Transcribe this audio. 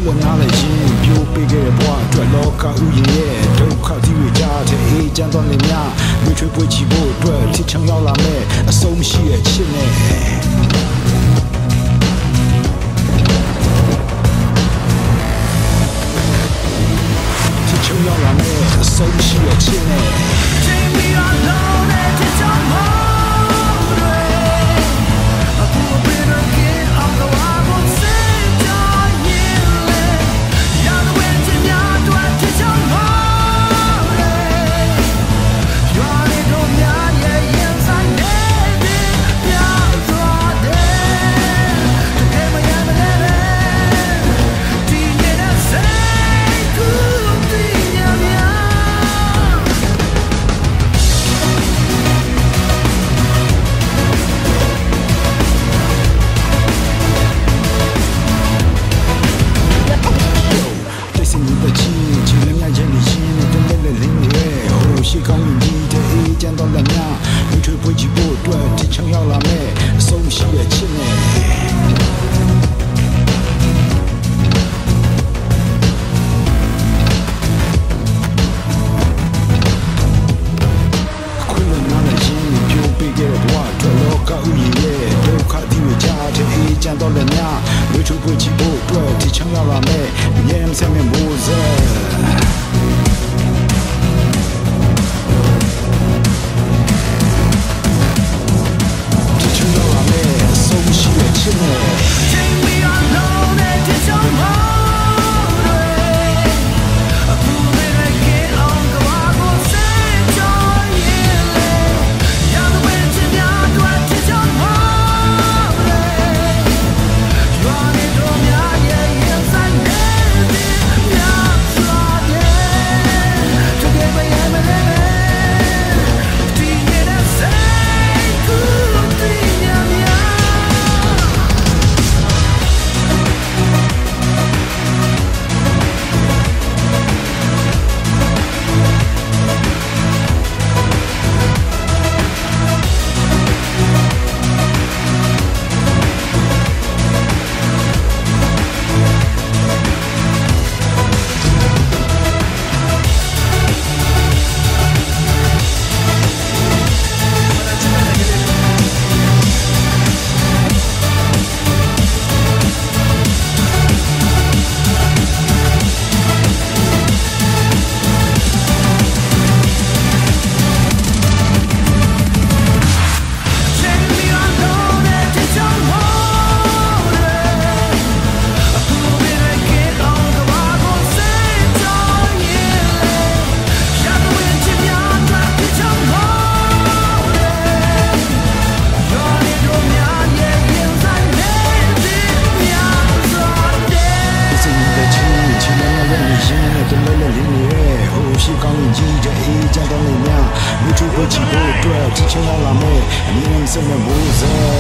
ခွင့်နားလည်းရင်ပြိုးပေးခဲ့တဲ့ဘဝအတွက်လောကဥယျာဉ်ရဲ့ဒုက္ခသီးတွေကြားတဲ့အေးချမ်းသောနေများလွှဲထွေးပွေးချီဖို့အတွက်ထိချောင်ရောက်လာမဲ့အဆုံးမရှိတဲ့ချစ်နဲ့ရောက်လာမယ်အဆုံးရှိတဲ့ချစ်နဲ့ Take me alone and it's all morning I pull up in again although I won't say you're healing You're the wind in your door it's all morning You're the door yeah yes I need it you're running to get my hand in it say goodရှိကောင်းရင်ဒီတဲ့အေးချမ်းတော့လည်းများလွှဲထွေးပွေးချီဖို့အတွက်ထိချောင်ရောက်လာမဲ့အဆုံးရှိတဲ့ချစ်နဲ့ခွင့်နားလည်းရင်ပြိုးပေးခဲ့တဲ့ဘဝအတွက်လောကဥယျာဉ်ရဲ့ဒုက္ခသီးတွေကြားတဲ့အေးချမ်းတော့လည်းများလွှဲထွေးပွေးချီဖို့အတွက်ထိချောင်ရောက်လာမဲ့မြဲဆဲမဲ့မိုးစဲရှိကောင်းရင်ကြီးတဲ့အေးချမ်းသောနေများလွှဲထွေးပွေးချီဖို့အတွက်ထိချောင်ရောက်လာမဲ့အမြင်စမဲ့မိုးစဲ